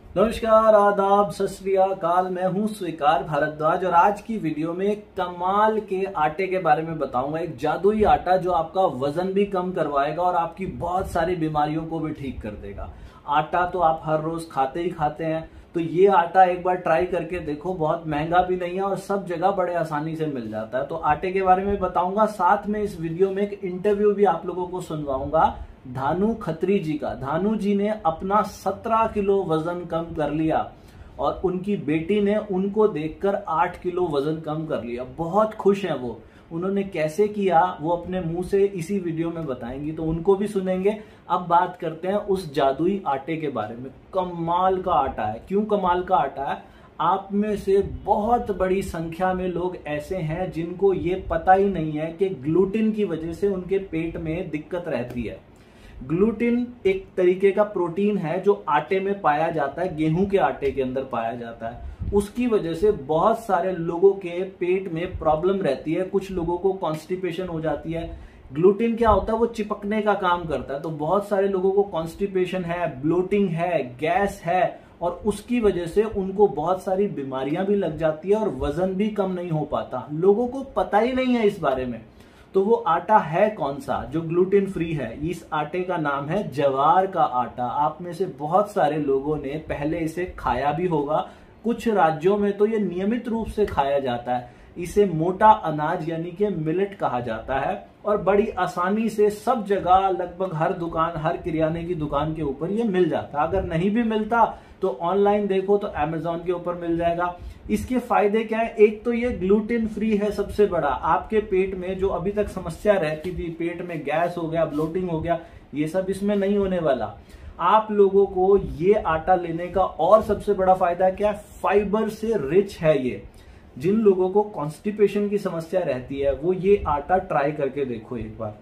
नमस्कार, आदाब, सत श्री अकाल। मैं हूं स्वीकार भारद्वाज और आज की वीडियो में एक कमाल के आटे के बारे में बताऊंगा। एक जादुई आटा जो आपका वजन भी कम करवाएगा और आपकी बहुत सारी बीमारियों को भी ठीक कर देगा। आटा तो आप हर रोज खाते ही खाते हैं, तो ये आटा एक बार ट्राई करके देखो। बहुत महंगा भी नहीं है और सब जगह बड़े आसानी से मिल जाता है। तो आटे के बारे में बताऊंगा, साथ में इस वीडियो में एक इंटरव्यू भी आप लोगों को सुनवाऊंगा धानु खत्री जी का। धानु जी ने अपना 17 किलो वजन कम कर लिया और उनकी बेटी ने उनको देखकर 8 किलो वजन कम कर लिया। बहुत खुश हैं वो। उन्होंने कैसे किया वो अपने मुंह से इसी वीडियो में बताएंगी, तो उनको भी सुनेंगे। अब बात करते हैं उस जादुई आटे के बारे में। कमाल का आटा है। क्यों कमाल का आटा है? आप में से बहुत बड़ी संख्या में लोग ऐसे हैं जिनको ये पता ही नहीं है कि ग्लूटेन की वजह से उनके पेट में दिक्कत रहती है। ग्लूटेन एक तरीके का प्रोटीन है जो आटे में पाया जाता है, गेहूं के आटे के अंदर पाया जाता है। उसकी वजह से बहुत सारे लोगों के पेट में प्रॉब्लम रहती है। कुछ लोगों को कॉन्स्टिपेशन हो जाती है। ग्लूटेन क्या होता है? वो चिपकने का काम करता है। तो बहुत सारे लोगों को कॉन्स्टिपेशन है, ब्लोटिंग है, गैस है और उसकी वजह से उनको बहुत सारी बीमारियां भी लग जाती है और वजन भी कम नहीं हो पाता। लोगों को पता ही नहीं है इस बारे में। तो वो आटा है कौन सा जो ग्लूटेन फ्री है? इस आटे का नाम है ज्वार का आटा। आप में से बहुत सारे लोगों ने पहले इसे खाया भी होगा। कुछ राज्यों में तो ये नियमित रूप से खाया जाता है। इसे मोटा अनाज यानी कि मिलेट कहा जाता है और बड़ी आसानी से सब जगह, लगभग हर दुकान, हर किराने की दुकान के ऊपर ये मिल जाता है। अगर नहीं भी मिलता तो ऑनलाइन देखो तो अमेज़न के ऊपर मिल जाएगा। इसके फायदे क्या है? एक तो ये ग्लूटेन फ्री है, सबसे बड़ा। आपके पेट में जो अभी तक समस्या रहती थी, पेट में गैस हो गया, ब्लोटिंग हो गया, ये सब इसमें नहीं होने वाला। आप लोगों को ये आटा लेने का और सबसे बड़ा फायदा क्या है? फाइबर से रिच है ये। जिन लोगों को कॉन्स्टिपेशन की समस्या रहती है वो ये आटा ट्राई करके देखो एक बार।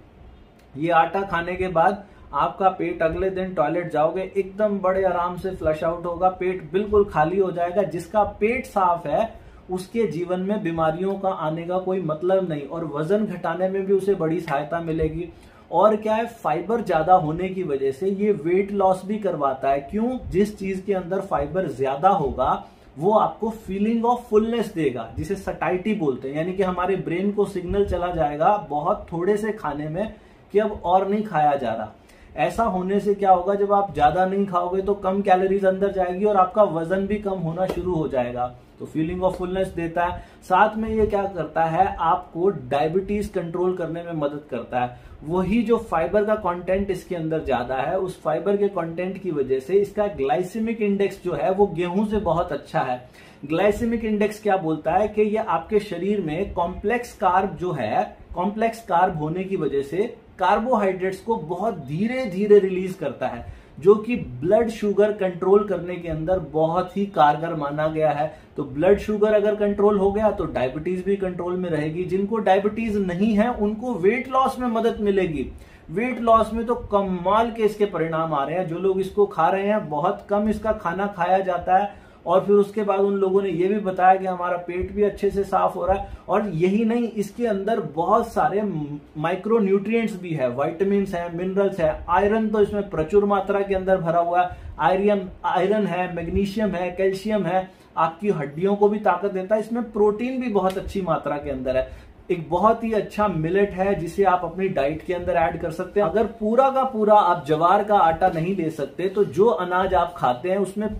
ये आटा खाने के बाद आपका पेट, अगले दिन टॉयलेट जाओगे एकदम बड़े आराम से फ्लश आउट होगा, पेट बिल्कुल खाली हो जाएगा। जिसका पेट साफ है उसके जीवन में बीमारियों का आने का कोई मतलब नहीं और वजन घटाने में भी उसे बड़ी सहायता मिलेगी। और क्या है, फाइबर ज्यादा होने की वजह से ये वेट लॉस भी करवाता है। क्यों? जिस चीज के अंदर फाइबर ज्यादा होगा वो आपको फीलिंग ऑफ फुलनेस देगा, जिसे सटाइटी बोलते हैं। यानी कि हमारे ब्रेन को सिग्नल चला जाएगा बहुत थोड़े से खाने में कि अब और नहीं खाया जा रहा। ऐसा होने से क्या होगा, जब आप ज्यादा नहीं खाओगे तो कम कैलोरीज अंदर जाएगी और आपका वजन भी कम होना शुरू हो जाएगा। तो फीलिंग ऑफ फुलनेस देता है। साथ में ये क्या करता है, आपको डायबिटीज कंट्रोल करने में मदद करता है। वही जो फाइबर का कंटेंट इसके अंदर ज्यादा है, उस फाइबर के कंटेंट की वजह से इसका ग्लाइसेमिक इंडेक्स जो है वो गेहूं से बहुत अच्छा है। ग्लाइसेमिक इंडेक्स क्या बोलता है कि ये आपके शरीर में कॉम्प्लेक्स कार्ब जो है, कॉम्प्लेक्स कार्ब होने की वजह से कार्बोहाइड्रेट्स को बहुत धीरे धीरे रिलीज करता है, जो कि ब्लड शुगर कंट्रोल करने के अंदर बहुत ही कारगर माना गया है। तो ब्लड शुगर अगर कंट्रोल हो गया तो डायबिटीज भी कंट्रोल में रहेगी। जिनको डायबिटीज नहीं है उनको वेट लॉस में मदद मिलेगी। वेट लॉस में तो कमाल के इसके परिणाम आ रहे हैं। जो लोग इसको खा रहे हैं, बहुत कम इसका खाना खाया जाता है और फिर उसके बाद उन लोगों ने ये भी बताया कि हमारा पेट भी अच्छे से साफ हो रहा है। और यही नहीं, इसके अंदर बहुत सारे माइक्रो न्यूट्रिएंट्स भी है, विटामिन्स है, मिनरल्स है। आयरन तो इसमें प्रचुर मात्रा के अंदर भरा हुआ है। आयरन है, मैग्नीशियम है, कैल्शियम है, आपकी हड्डियों को भी ताकत देता है। इसमें प्रोटीन भी बहुत अच्छी मात्रा के अंदर है। एक बहुत ही अच्छा मिलेट है जिसे आप अपनी डाइट के अंदर ऐड कर सकते हैं। अगर पूरा का पूरा आप ज्वार का आटा नहीं ले सकते तो जो अनाज आप खाते हैं उसमें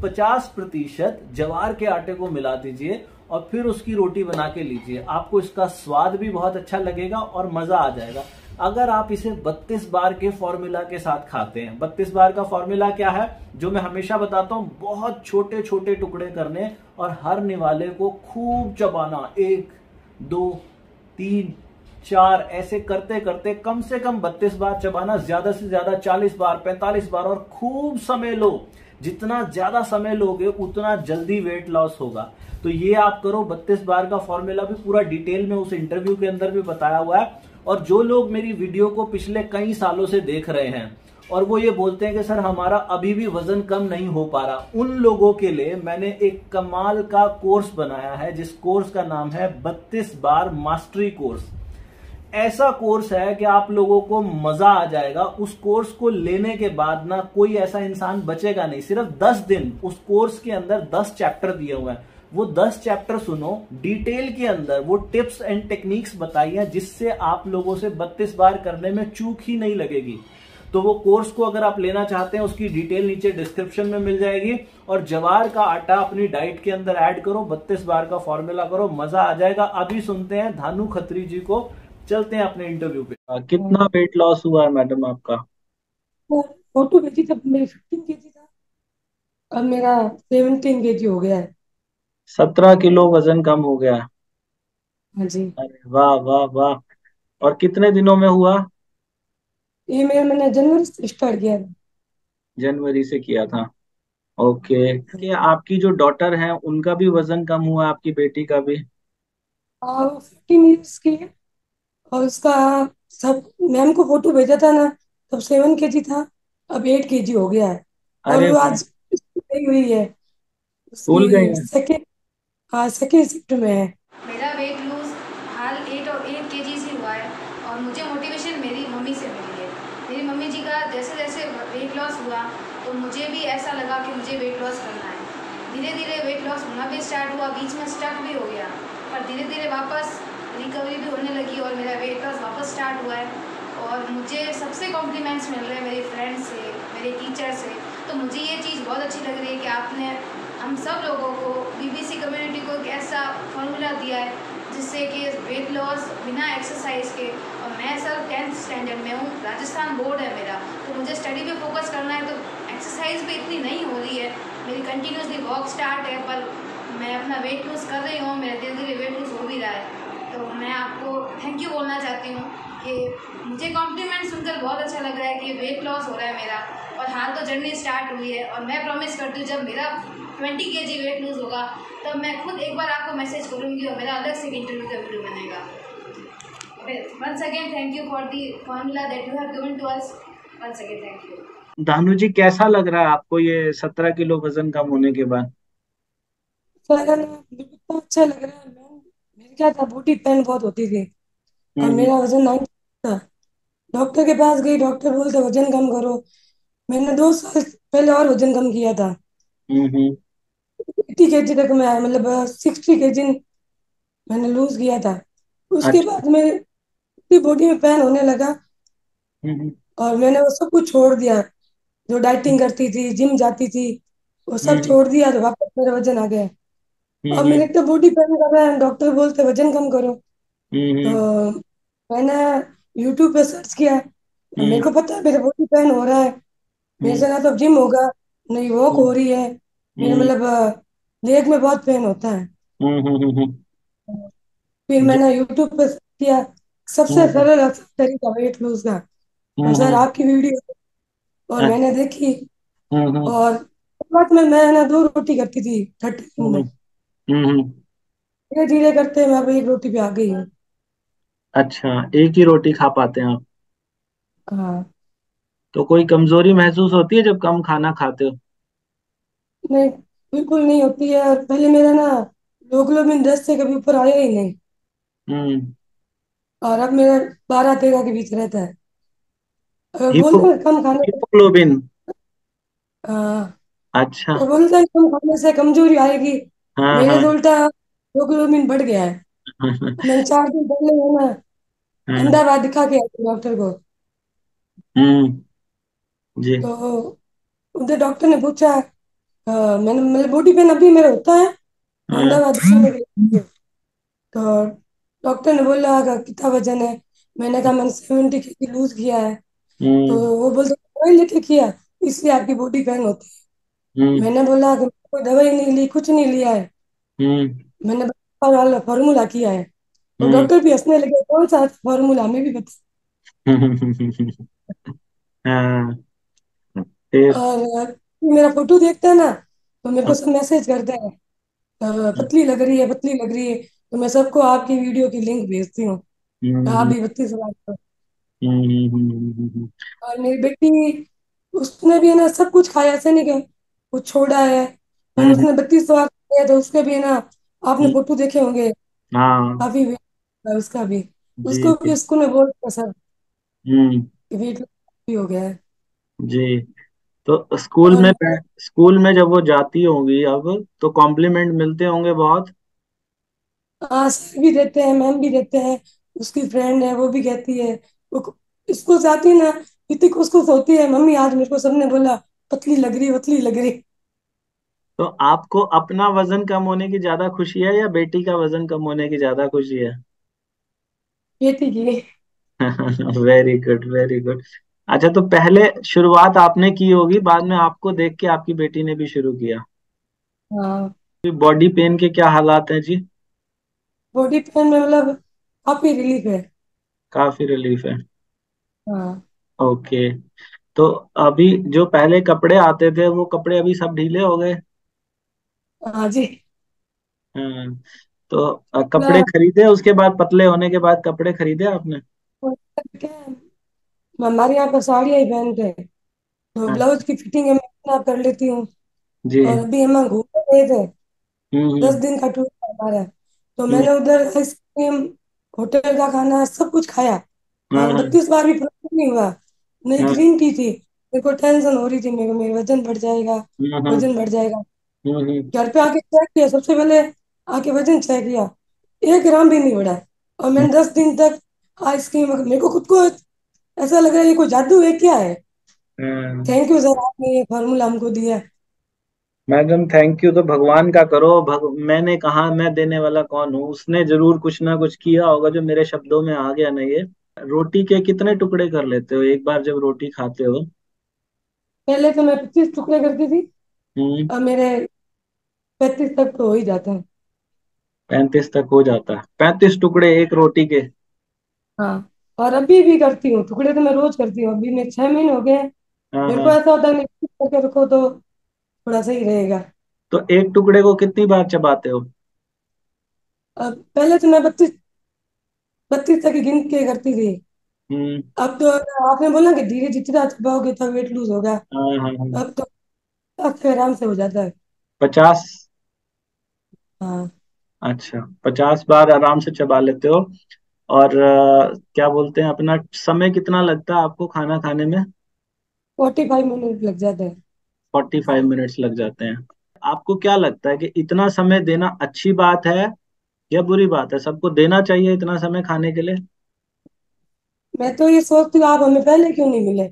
50% ज्वार के आटे को मिला दीजिए और फिर उसकी रोटी बना के लीजिए। आपको इसका स्वाद भी बहुत अच्छा लगेगा और मजा आ जाएगा। अगर आप इसे 32 बार के फॉर्मूला के साथ खाते हैं, 32 बार का फॉर्मूला क्या है जो मैं हमेशा बताता हूं, बहुत छोटे छोटे टुकड़े करने और हर निवाले को खूब चबाना। 1, 2, 3, 4 ऐसे करते करते कम से कम 32 बार चबाना, ज्यादा से ज्यादा 40 बार, 45 बार और खूब समय लो। जितना ज्यादा समय लोगे उतना जल्दी वेट लॉस होगा। तो ये आप करो। 32 बार का फॉर्मूला भी पूरा डिटेल में उस इंटरव्यू के अंदर भी बताया हुआ है। और जो लोग मेरी वीडियो को पिछले कई सालों से देख रहे हैं और वो ये बोलते हैं कि सर हमारा अभी भी वजन कम नहीं हो पा रहा, उन लोगों के लिए मैंने एक कमाल का कोर्स बनाया है जिस कोर्स का नाम है 32 बार मास्टरी कोर्स। ऐसा कोर्स है कि आप लोगों को मजा आ जाएगा। उस कोर्स को लेने के बाद ना कोई ऐसा इंसान बचेगा नहीं। सिर्फ 10 दिन उस कोर्स के अंदर 10 चैप्टर दिए हुए हैं। वो 10 चैप्टर सुनो, डिटेल के अंदर वो टिप्स एंड टेक्निक्स बताई हैं जिससे आप लोगों से 32 बार करने में चूक ही नहीं लगेगी। तो वो कोर्स को अगर आप लेना चाहते हैं, उसकी डिटेल नीचे डिस्क्रिप्शन में मिल जाएगी। और जवार का आटा अपनी डाइट के अंदर ऐड करो, 32 बार का फॉर्मूला करो, मजा आ जाएगा। अभी सुनते हैं धानु खत्री जी को, चलते हैं अपने इंटरव्यू पे। कितना वेट लॉस हुआ है मैडम आपका? वो फोटो भेजी तब मेरे 15 kg था। अब मेरा 17 kg हो गया है। 17 किलो वजन कम हो गया। हाँ जी। अरे वाह वाह वाह। और कितने दिनों में हुआ? ये मैंने जनवरी से स्टार्ट किया था। जनवरी से किया था। ओके, क्या आपकी जो डॉटर है उनका भी वजन कम हुआ, आपकी बेटी का भी? और 15 years की है। और उसका सब मैम को फोटो भेजा था ना, तब 7 kg था। अब 8 kg हो गया है। और अरे वो वाह। आज गई हुई है। स्कूल गए उसकी हैं? सेकेंड, हाँ सेकेंड शिफ्ट में है। मेरा वेट लूज हाल 8 केजी से हुआ है। और मुझे मोटिवेशन मेरी मम्मी से मिली है। मेरी मम्मी जी का जैसे जैसे वेट लॉस हुआ तो मुझे भी ऐसा लगा कि मुझे वेट लॉस करना है। धीरे धीरे वेट लॉस होना भी स्टार्ट हुआ, बीच में स्टक भी हो गया, पर धीरे धीरे वापस रिकवरी भी होने लगी और मेरा वेट लॉस वापस स्टार्ट हुआ है। और मुझे सबसे कॉम्प्लीमेंट्स मिल रहे हैं मेरे फ्रेंड से, मेरे टीचर से। तो मुझे ये चीज़ बहुत अच्छी लग रही है कि आपने हम सब लोगों को, बीबीसी कम्युनिटी को एक ऐसा फॉर्मूला दिया है जिससे कि वेट लॉस बिना एक्सरसाइज के। और मैं सर 10th स्टैंडर्ड में हूँ, राजस्थान बोर्ड है मेरा, तो मुझे स्टडी पे फोकस करना है। तो एक्सरसाइज भी इतनी नहीं हो रही है, मेरी कंटिन्यूसली वॉक स्टार्ट है, पर मैं अपना वेट लूज़ कर रही हूँ, मेरा धीरे धीरे वेट लूज़ हो भी रहा है। तो मैं आपको थैंक यू बोलना चाहती हूँ कि मुझे कॉम्प्लीमेंट सुनकर बहुत अच्छा लग रहा है कि वेट लॉस हो रहा है मेरा। और हाल तो जर्नी स्टार्ट हुई है और मैं प्रॉमिस करती हूँ जब मेरा 20 kg वेट लूज़ होगा तब मैं खुद एक बार आपको मैसेज करूँगी और मेरा अलग से इंटरव्यू का वीडियो बनेगा। Once again thank you for the formula that you have given to us. Once again thank you. Danu ji, कैसा लग रहा है आपको ये 17 किलो वजन कम होने के बाद? सर ना बिल्कुल इतना अच्छा लग रहा है। मैम, मेरे क्या था, बॉडी पेन बहुत होती थी। और हम्म मेरा वजन 90 था। डॉक्टर के पास गई, डॉक्टर बोलते वजन कम करो। मैंने 2 साल पहले और वजन कम किया था। हम्म हम्म, 80 kg तक मैं, मतलब 60 kg मैंने लूज किया था। उसके अच्छा। बाद मेरी बॉडी में पेन होने लगा। हम्म और मैंने वो सब कुछ छोड़ दिया। जो डाइटिंग करती थी, जिम जाती थी, वो सब हम्म छोड़ दिया, तो वापस मेरा वजन आ गया। अब हम्म मेरे एक तो बॉडी पेन कर रहा है, डॉक्टर बोलते वजन कम करो। तो हम्म मैंने यूट्यूब पे सर्च किया। अब मेरे हम्म को पता है मेरे बॉडी पेन हो रहा है। मेरे हम्म से ना तो जिम होगा, नहीं वॉक हम्म हो रही है। मेरे हम्म मतलब लेग में बहुत पेन होता है। हम्म। फिर जी। मैंने यूट्यूब पे सर्च किया, सबसे हम्म सरल आसान तरीका वेट लूज का। और सर हम्म। आपकी वीडियो और अच्छा। मैंने देखी। हम्म। और शुरुआत में मैं ना 2 रोटी करती थी 30 दिन हम्म में। हम्म। धीरे धीरे करते मैं अब 1 रोटी पे आ गई हूँ। अच्छा, एक ही रोटी खा पाते हैं आप? हाँ। तो कोई कमजोरी महसूस होती है जब कम खाना खाते हो? नहीं, बिल्कुल नहीं होती है। और पहले मेरा ना हीमोग्लोबिन 10 से कभी ऊपर आया ही नहीं। हम्म। और अब मेरा 12-13 के बीच रहता है। अगर हीमो बोलते हैं कम खाने से, हीमोग्लोबिन। हाँ, अच्छा। और बोलते हैं कम खाने से कमजोरी आएगी। हाँ मेरे हाँ। तो उल्टा हीमोग्लोबिन बढ़ गया है। मैंने 4 दिन पहले है ना हाँ। अहमदाबाद दिखा के आई थी डॉक्टर को। हम्म। जी। तो उधर डॉक्टर ने पूछा, मैंने मतलब बॉडी पेन अभी मेरा होता है, हाँ। अहमदाबाद दिखाने के लिए। तो डॉक्टर ने बोला कि कितना वजन है। मैंने कहा मैंने 70 kg लूज किया है। तो हम्म वो बोलते दवाई लेके किया, इसलिए आपकी बॉडी पेन होती है। हम्म मैंने बोला कि कोई दवाई नहीं ली, कुछ नहीं लिया है। हम्म मैंने वाला फॉर्मूला किया है। तो हम्म डॉक्टर भी हंसने लगे, कौन सा फॉर्मूला, हमें भी पता। हाँ। फिर? और मेरा फोटो देखता है ना, तो मेरे को सब मैसेज करते हैं, पतली लग रही है, पतली लग रही है। तो मैं सबको आपकी वीडियो की लिंक भेजती हूँ। आप हम्म भी 32 बार करो। हम्म और मेरी बेटी, उसने भी है ना सब कुछ खाया, ऐसे नहीं कि कुछ छोड़ा है। मैंने हम्म उसने 32 बार खाया, तो उसके भी है ना, आपने हम्म, फोटो देखे होंगे, हाँ। काफी वेट है उसका भी। जी उसको जी। भी स्कूल में बोल दिया सर हम्म। कि वेट भी हो गया है। जी। तो स्कूल और में, स्कूल में जब वो जाती होंगी अब, तो कॉम्प्लीमेंट मिलते होंगे बहुत। हाँ सर भी देते हैं, मैम भी देते हैं। उसकी फ्रेंड है वो भी कहती है, वो स्कूल से आती है ना, इतनी खुश खुश होती है, मम्मी आज मेरे को सबने बोला पतली लग रही पतली लग रही। तो आपको अपना वजन कम होने की ज्यादा खुशी है या बेटी का वजन कम होने की ज्यादा खुशी है? बेटी की। Very good, very good. अच्छा, तो पहले शुरुआत आपने की होगी, बाद में आपको देख के आपकी बेटी ने भी शुरू किया। हाँ बॉडी पेन के क्या हालात हैं जी? बॉडी पेन में मतलब काफी रिलीफ है। काफी रिलीफ है। हाँ। ओके। तो अभी जो पहले कपड़े आते थे वो कपड़े अभी सब ढीले हो गए? हाँ जी। हाँ। तो कपड़े मतलब खरीदे उसके बाद, पतले होने के बाद कपड़े खरीदे आपने? क्या है, हमारे यहाँ पर साड़ियाँ ही पहनते हैं, तो हाँ। ब्लाउज की फिटिंग मैं अपने आप कर लेती हूँ। जी। और अभी हम घूमने गए थे, दस हम्म। दिन का टूर था हमारा। तो हम्म। मैंने उधर आइसक्रीम, होटल का खाना सब कुछ खाया, और हाँ 32 बार भी प्रॉब्लम नहीं हुआ। नहीं हाँ। ग्रीन टी थी, मेरे को टेंशन हो रही थी, मेरे को मेरा वजन बढ़ जाएगा, हाँ हाँ। वजन बढ़ जाएगा। हम्म। घर पे आके चेक किया, सबसे पहले आके वजन चेक किया, 1 ग्राम भी नहीं बढ़ा। और मैंने 10 दिन तक आइसक्रीम, मेरे को खुद को ऐसा लग रहा है ये कोई जादू है क्या है। हाँ। थैंक यू सर, आपने ये फार्मूला हमको दिया। मैडम, थैंक यू तो भगवान का करो। मैंने कहा, मैं देने वाला कौन हूँ? उसने जरूर कुछ ना कुछ किया होगा जो मेरे शब्दों में आ गया ना ये। रोटी के कितने टुकड़े कर लेते हो एक बार जब रोटी खाते हो? पहले तो मैं 25 टुकड़े करती थी, हम्म। अब मेरे 35 तक तो हो ही जाते हैं। 35 तक हो जाता है? 35 टुकड़े एक रोटी के? हाँ, और अभी भी करती हूँ टुकड़े, तो मैं रोज करती हूँ, अभी मेरे 6 महीने हो गए हैं। हाँ मेरे को हाँ। ऐसा होता है मैं कुछ करके रखो तो थोड़ा सही रहेगा। तो एक टुकड़े को कितनी बार चबाते हो? अब पहले तो मैं 32 तक ही गिन के करती थी। हम्म। अब तो आपने बोला कि धीरे जितना चबाओगे तो वेट लूज होगा, हाँ हाँ हाँ। अब तो अब तो आराम से हो जाता है। 50? हाँ। अच्छा, 50 बार आराम से चबा लेते हो। और क्या बोलते हैं, अपना समय कितना लगता है आपको खाना खाने में? 45 मिनट लग जाते हैं। 45 मिनट्स लग जाते हैं। आपको क्या लगता है कि इतना समय देना अच्छी बात है या बुरी बात है? सबको देना चाहिए इतना समय खाने के लिए? मैं तो ये सोचती हूँ आप हमें पहले क्यों नहीं मिले।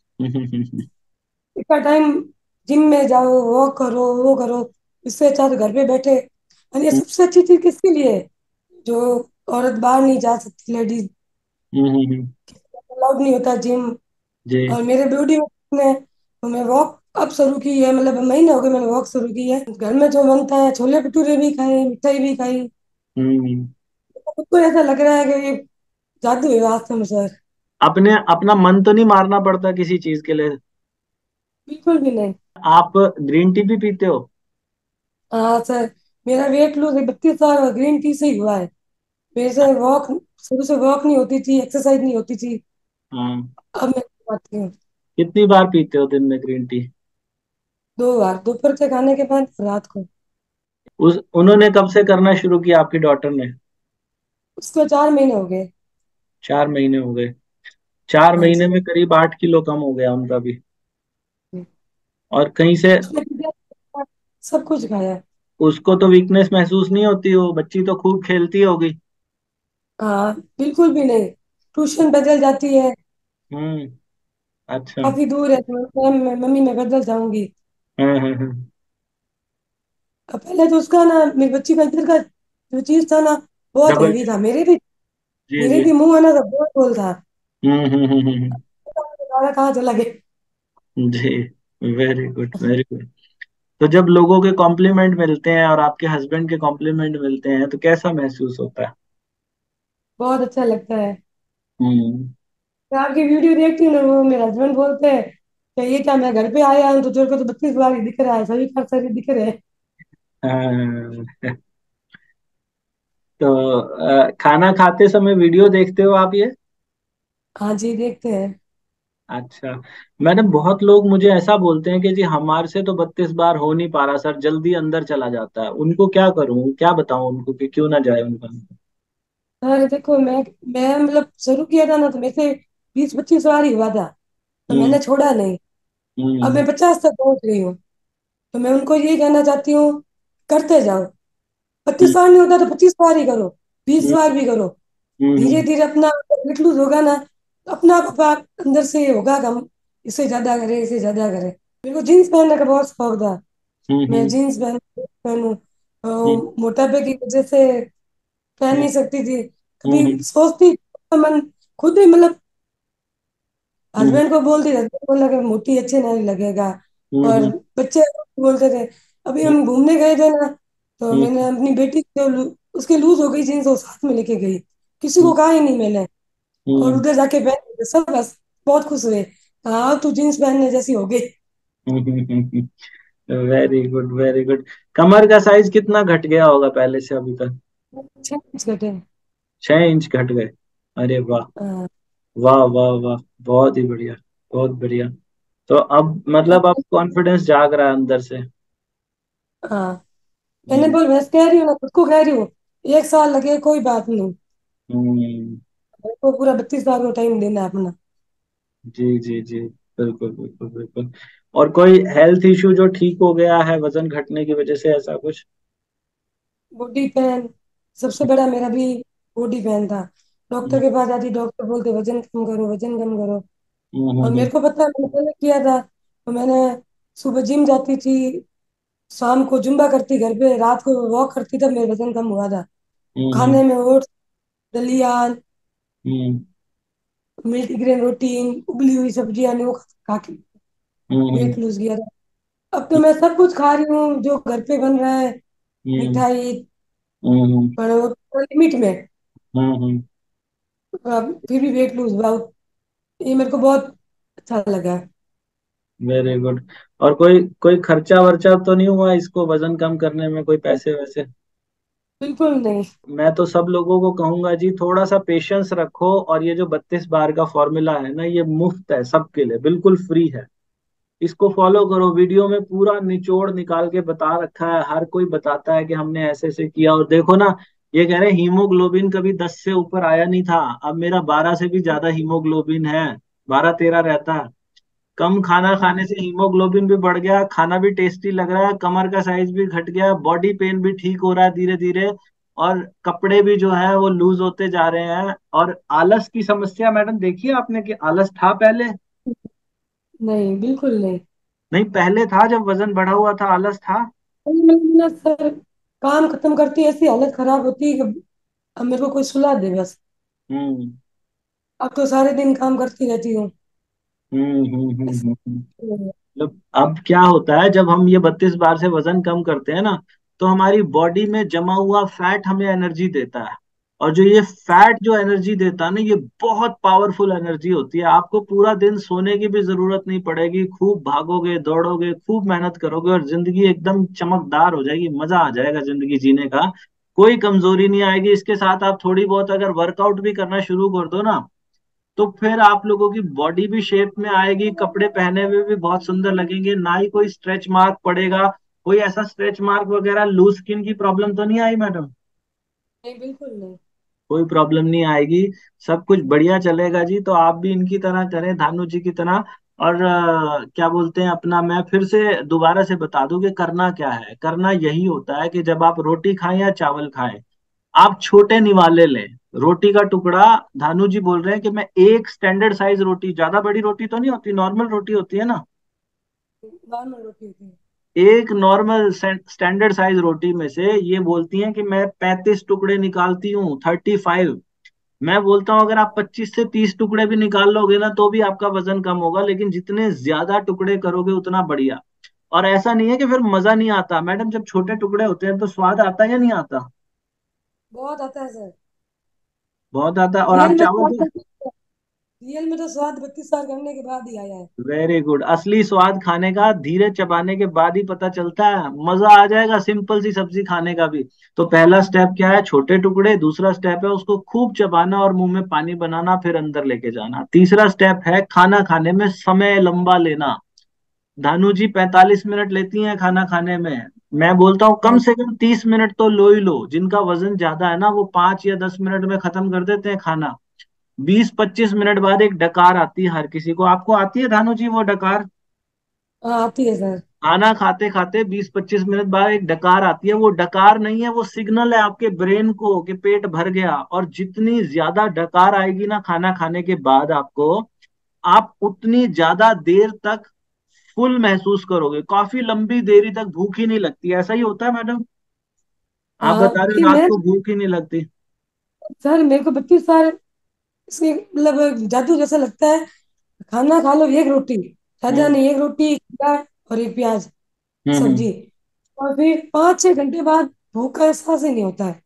इतना टाइम जिम में जाओ, वॉक करो, वो करो, इससे अच्छा तो घर पे बैठे। और ये सबसे अच्छी चीज किसके लिए है, जो औरत बाहर नहीं जा सकती, लेडीज अलाउड नहीं होता जिम। जी। और मेरे बॉडी में तो मैं वॉक अब शुरू की है, मतलब महीने हो गए मैंने वॉक शुरू की है। घर में जो बनता है, छोले भटूरे भी खाए, मिठाई भी खाई, हम्म। खुद को ऐसा लग रहा है कि ये जादू है वास्तव में सर। अपने अपना मन तो नहीं मारना पड़ता किसी चीज के लिए? बिल्कुल भी नहीं। आप ग्रीन टी भी पीते हो? हाँ सर, मेरा वेट लूज 32 साल और ग्रीन टी से ही हुआ है। मेरे से वॉक, शुरू से वॉक नहीं होती थी, एक्सरसाइज नहीं होती थी, हाँ। अब मैं कर पाती हूँ। कितनी बार पीते हो दिन में ग्रीन टी? 2 बार, दोपहर के खाने के बाद और रात को। उस उन्होंने कब से करना शुरू किया आपकी डॉटर ने? उसको 4 महीने हो गए। 4 महीने हो गए? 4 महीने हाँ में करीब 8 किलो कम हो गया उनका भी। जी। और कहीं से उसने सब कुछ खाया। उसको तो वीकनेस महसूस नहीं होती? हो बच्ची तो खूब खेलती होगी। हाँ बिल्कुल भी नहीं, ट्यूशन बदल जाती है, हम्म। अच्छा। काफी दूर है, तो मम्मी मैं बदल जाऊंगी। हाँ हाँ हाँ। अब पहले तो उसका ना, मेरी बच्ची का इधर का जो चीज था ना, बहुत डबल। हेवी था, जी मेरे जी। भी मुंह आना था, बहुत गोल था। हम्म। दादा कहाँ चला गया। जी। Very good, very good. तो जब लोगों के कॉम्प्लीमेंट मिलते हैं और आपके हस्बैंड के कॉम्प्लीमेंट मिलते हैं तो कैसा महसूस होता है? बहुत अच्छा लगता है। हम्म। मैं आपकी वीडियो देखती हूँ ना, वो मेरे हस्बैंड बोलते हैं कि ये क्या, मैं घर पे आया हूँ तो तेरे को तो 32 बार ही दिख रहा है, सभी का शरीर दिख रहे हैं। हाँ। तो खाना खाते समय वीडियो देखते हो आप ये? हाँ जी देखते हैं। अच्छा। मैडम, बहुत लोग मुझे ऐसा बोलते हैं कि जी हमारे से तो 32 बार हो नहीं पा रहा सर, जल्दी अंदर चला जाता है। उनको क्या करूं, क्या बताऊं उनको कि क्यों ना जाए उनका? अरे देखो, मैं मतलब शुरू किया था ना, तो मेरे से 20-25 बार ही हुआ था, तो हम्म। मैंने छोड़ा नहीं। अब हम्म। मैं 50 तक पहुंच गई हूँ। तो मैं उनको यही कहना चाहती हूँ, करते जाओ। हम्म। 25 बार नहीं होता तो 25 बार ही करो, 20 बार हम्म। भी करो। धीरे हम्म। धीरे अपना वेट लूज होगा ना, तो अपना आप अंदर से होगा कि हम इसे ज्यादा करें, इसे ज्यादा करें। मेरे को जीन्स पहनने का बहुत शौक था। हम्म। मैं हम्म। जीन्स पहनूं, हम्म। मोटापे की वजह से पहन हम्म। नहीं सकती थी। हम्म। कभी हम्म। सोचती, मन खुद ही मतलब हम्म। हस्बैंड को बोलती रहती, बोला कि मोटी अच्छे नहीं लगेगा। और हम्म। बच्चे बोलते थे। अभी हम घूमने गए थे ना, तो हम्म। मैंने अपनी बेटी को उसके लूज हो गई जीन्स, वो साथ में लेके गई। किसी को कहा ही नहीं मैंने। और हम्म। उधर जाके पहन के सब बस बहुत खुश हुए, हाँ तू जीन्स पहनने जैसी हो गई। Very good, very good. कमर का साइज कितना घट गया होगा पहले से अभी तक? 6 इंच घटे। 6 इंच घट गए? अरे वाह, हाँ। वाह वाह वाह, बहुत ही बढ़िया, बहुत बढ़िया। तो अब मतलब अब कॉन्फिडेंस जाग रहा है अंदर से। हाँ, मैंने हम्म। बोल मैं कह रही हूँ ना, खुद को कह रही हूँ, 1 साल लगे कोई बात नहीं। हम्म। मेरे को पूरा 32 साल को टाइम देना है अपना। जी जी जी, बिल्कुल बिल्कुल बिल्कुल। और कोई हेल्थ इश्यू जो ठीक हो गया है वजन घटने की वजह से, ऐसा कुछ? बॉडी पेन सबसे बड़ा मेरा भी बॉडी पेन था। Doctor hmm. के पास जाती, डॉक्टर बोलते वजन कम करो, वजन कम करो। हम्म। और हम्म। मेरे को पता है, मैंने पहले किया था। तो मैंने सुबह जिम जाती थी, शाम को जुम्बा करती घर पे, रात को वॉक करती, तब मेरा वजन कम हुआ था। हम्म। खाने में ओट्स, दलिया, हम्म। मल्टीग्रेन रोटी, उबली हुई सब्जियां नहीं, वो खा के हम्म। वेट लूज किया था। अब तो मैं सब कुछ खा रही हूँ जो घर पे बन रहा है, हम्म। मिठाई, हम्म। पर वो लिमिट में। हम्म। फिर भी वेट लूज हुआ, ये मेरे को बहुत अच्छा लगा। Very good. और कोई कोई खर्चा वर्चा तो नहीं हुआ इसको वजन कम करने में, कोई पैसे वैसे? बिल्कुल नहीं। मैं तो सब लोगों को कहूंगा जी, थोड़ा सा पेशेंस रखो, और ये जो 32 बार का फॉर्मूला है ना, ये मुफ्त है सबके लिए, बिल्कुल फ्री है। इसको फॉलो करो, वीडियो में पूरा निचोड़ निकाल के बता रखा है, हर कोई बताता है कि हमने ऐसे ऐसे किया। और देखो ना, ये कह रहे हैं हीमोग्लोबिन कभी 10 से ऊपर आया नहीं था, अब मेरा 12 से भी ज्यादा हीमोग्लोबिन है, 12-13 रहता है। कम खाना खाने से हीमोग्लोबिन भी बढ़ गया, खाना भी टेस्टी लग रहा है, कमर का साइज भी घट गया, बॉडी पेन भी ठीक हो रहा है धीरे धीरे, और कपड़े भी जो है वो लूज होते जा रहे हैं। और आलस की समस्या मैडम देखिए आपने, कि आलस था पहले? नहीं, बिल्कुल नहीं। नहीं, पहले था जब वजन बढ़ा हुआ था, आलस था? मतलब ना सर, काम खत्म करती ऐसी हालत खराब होती है कि अब मेरे को कोई सुला दे बस। हम्म। अब तो सारे दिन काम करती रहती हूँ। मतलब अब क्या होता है, जब हम ये 32 बार से वजन कम करते हैं ना, तो हमारी बॉडी में जमा हुआ फैट हमें एनर्जी देता है। और जो ये फैट जो एनर्जी देता है ना, ये बहुत पावरफुल एनर्जी होती है। आपको पूरा दिन सोने की भी जरूरत नहीं पड़ेगी, खूब भागोगे दौड़ोगे, खूब मेहनत करोगे, और जिंदगी एकदम चमकदार हो जाएगी, मजा आ जाएगा जिंदगी जीने का। कोई कमजोरी नहीं आएगी। इसके साथ आप थोड़ी बहुत अगर वर्कआउट भी करना शुरू कर दो ना, तो फिर आप लोगों की बॉडी भी शेप में आएगी, कपड़े पहने हुए भी बहुत सुंदर लगेंगे, ना ही कोई स्ट्रेच मार्क पड़ेगा। कोई ऐसा स्ट्रेच मार्क वगैरह, लूज स्किन की प्रॉब्लम तो नहीं आई मैडम? नहीं, बिल्कुल नहीं। कोई प्रॉब्लम नहीं आएगी, सब कुछ बढ़िया चलेगा जी। तो आप भी इनकी तरह करें, धानु जी की तरह। और क्या बोलते हैं अपना, मैं फिर से दोबारा से बता दूं कि करना क्या है। करना यही होता है कि जब आप रोटी खाएं या चावल खाएं, आप छोटे निवाले लें, रोटी का टुकड़ा। धानु जी बोल रहे हैं कि मैं एक स्टैंडर्ड साइज रोटी, ज्यादा बड़ी रोटी तो नहीं होती, नॉर्मल रोटी होती है ना, नॉर्मल रोटी होती है। एक नॉर्मल स्टैंडर्ड साइज रोटी में से ये बोलती हैं कि मैं 35 टुकड़े निकालती हूँ, 35। मैं बोलता हूँ अगर आप 25 से 30 टुकड़े भी निकाल लोगे ना, तो भी आपका वजन कम होगा, लेकिन जितने ज्यादा टुकड़े करोगे उतना बढ़िया। और ऐसा नहीं है कि फिर मजा नहीं आता मैडम, जब छोटे टुकड़े होते हैं तो स्वाद आता है या नहीं आता? बहुत आता है सर। बहुत आता है। और रियल आप में चाहो तो तो, रियल में तो स्वाद 32 साल करने के बाद ही आया है। वेरी गुड, असली स्वाद खाने का धीरे चबाने के बाद ही पता चलता है, मजा आ जाएगा सिंपल सी सब्जी खाने का भी। तो पहला स्टेप क्या है, छोटे टुकड़े। दूसरा स्टेप है उसको खूब चबाना और मुंह में पानी बनाना, फिर अंदर लेके जाना। तीसरा स्टेप है खाना खाने में समय लंबा लेना। धानु जी 45 मिनट लेती हैं खाना खाने में, मैं बोलता हूँ कम हाँ। से कम 30 मिनट तो लो ही लो। जिनका वजन ज्यादा है ना वो 5 या 10 मिनट में खत्म कर देते हैं खाना। 20-25 मिनट बाद एक डकार आती है हर किसी को। आपको आती है धानु जी वो डकार? हाँ, आती है सर। खाना खाते खाते 20-25 मिनट बाद एक डकार आती है। वो डकार नहीं है, वो सिग्नल है आपके ब्रेन को कि पेट भर गया। और जितनी ज्यादा डकार आएगी ना खाना खाने के बाद आपको, आप उतनी ज्यादा देर तक फुल महसूस करोगे। काफी लंबी देरी तक भूख ही नहीं लगती। ऐसा ही होता है मैडम? आप हाँ, बता रहे ये हो रात मैं को भूख ही नहीं लगती। सर मेरे को 32 साल इसके मतलब जादू जैसा लगता है। खाना खा लो एक रोटी, ज्यादा हम्म नहीं, एक रोटी, एक खीरा और एक प्याज, हम्म सब्जी, और फिर 5-6 घंटे बाद भूख का एहसास ही नहीं होता है।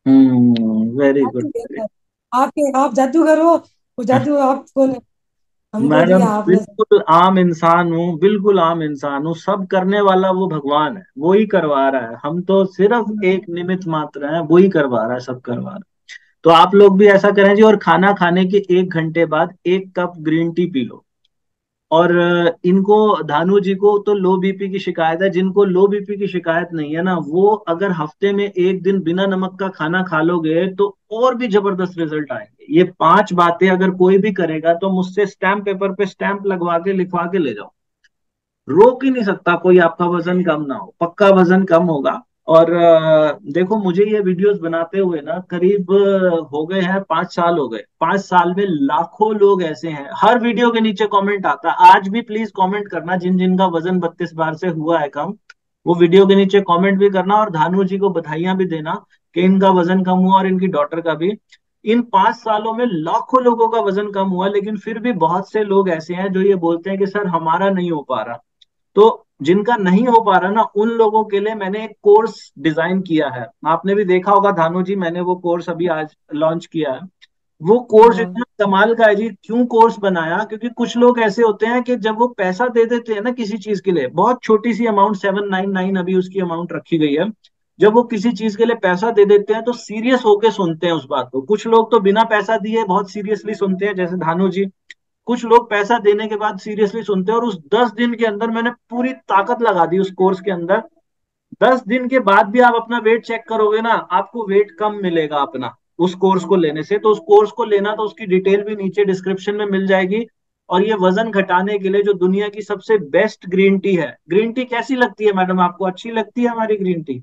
वेरी गुड, जादू वेरी। कहता है। आप जादूगर हो, वो जादू आपको हमको मैडम दिया आपने। बिल्कुल आम इंसान हूँ, बिल्कुल आम इंसान हूँ। सब करने वाला वो भगवान है, वो ही करवा रहा है। हम तो सिर्फ एक निमित्त मात्र हैं, वो ही करवा रहा है, सब करवा रहा है। तो आप लोग भी ऐसा करें जी। और खाना खाने के 1 घंटे बाद 1 कप ग्रीन टी पी लो। और इनको, धानु जी को तो लो बीपी की शिकायत है। जिनको लो बीपी की शिकायत नहीं है ना, वो अगर हफ्ते में एक दिन बिना नमक का खाना खा लोगे तो और भी जबरदस्त रिजल्ट आएंगे। ये 5 बातें अगर कोई भी करेगा तो मुझसे स्टैम्प पेपर पे स्टैम्प लगवा के लिखवा के ले जाओ। रोक ही नहीं सकता कोई आपका वजन कम ना हो। पक्का वजन कम होगा। और देखो मुझे ये वीडियोस बनाते हुए ना करीब हो गए हैं 5 साल हो गए। 5 साल में लाखों लोग ऐसे हैं, हर वीडियो के नीचे कमेंट आता है। आज भी प्लीज कमेंट करना जिन जिन का वजन 32 बार से हुआ है कम। वो वीडियो के नीचे कमेंट भी करना और धानु जी को बधाइयां भी देना कि इनका वजन कम हुआ और इनकी डॉटर का भी। इन 5 सालों में लाखों लोगों का वजन कम हुआ, लेकिन फिर भी बहुत से लोग ऐसे हैं जो ये बोलते हैं कि सर हमारा नहीं हो पा रहा। तो जिनका नहीं हो पा रहा ना, उन लोगों के लिए मैंने एक कोर्स डिजाइन किया है। आपने भी देखा होगा धानु जी, मैंने वो कोर्स अभी आज लॉन्च किया है। वो कोर्स हाँ। इतना कमाल का है जी। क्यों कोर्स बनाया? क्योंकि कुछ लोग ऐसे होते हैं कि जब वो पैसा दे देते हैं ना किसी चीज के लिए, बहुत छोटी सी अमाउंट 799 अभी उसकी अमाउंट रखी गई है। जब वो किसी चीज के लिए पैसा दे देते हैं तो सीरियस होके सुनते हैं उस बात को। कुछ लोग तो बिना पैसा दिए बहुत सीरियसली सुनते हैं, जैसे धानु जी। कुछ लोग पैसा देने के बाद सीरियसली सुनते हैं। और उस 10 दिन के अंदर मैंने पूरी ताकत लगा दी उस कोर्स के अंदर। 10 दिन के बाद भी आप अपना वेट चेक करोगे ना, आपको वेट कम मिलेगा अपना उस कोर्स को लेने से। तो उस कोर्स को लेना तो उसकी डिटेल भी नीचे डिस्क्रिप्शन में मिल जाएगी। और ये वजन घटाने के लिए जो दुनिया की सबसे बेस्ट ग्रीन टी है। ग्रीन टी कैसी लगती है मैडम? आपको अच्छी लगती है हमारी ग्रीन टी?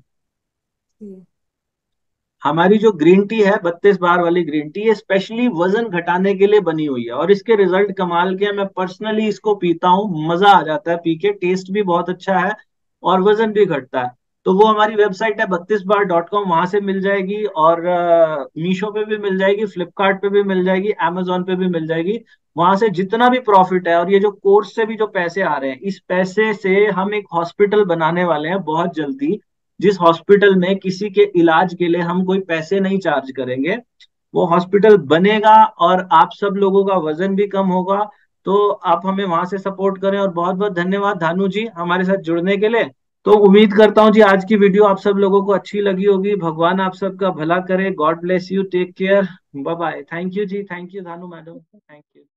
हमारी जो ग्रीन टी है 32 बार वाली ग्रीन टी, ये स्पेशली वजन घटाने के लिए बनी हुई है। और इसके रिजल्ट कमाल के हैं। मैं पर्सनली इसको पीता हूँ, मजा आ जाता है पी के। टेस्ट भी बहुत अच्छा है और वजन भी घटता है। तो वो हमारी वेबसाइट है 32bar.com, वहां से मिल जाएगी। और मीशो पे भी मिल जाएगी, फ्लिपकार्ट पे भी मिल जाएगी, amazon पे भी मिल जाएगी। वहां से जितना भी प्रॉफिट है, और ये जो कोर्स से भी जो पैसे आ रहे हैं, इस पैसे से हम एक हॉस्पिटल बनाने वाले हैं बहुत जल्दी। जिस हॉस्पिटल में किसी के इलाज के लिए हम कोई पैसे नहीं चार्ज करेंगे, वो हॉस्पिटल बनेगा और आप सब लोगों का वजन भी कम होगा। तो आप हमें वहां से सपोर्ट करें। और बहुत बहुत धन्यवाद धानु जी हमारे साथ जुड़ने के लिए। तो उम्मीद करता हूं जी आज की वीडियो आप सब लोगों को अच्छी लगी होगी। भगवान आप सबका भला करे। God bless you, take care, bye bye. Thank you ji, thank you Dhanu madam, thank you.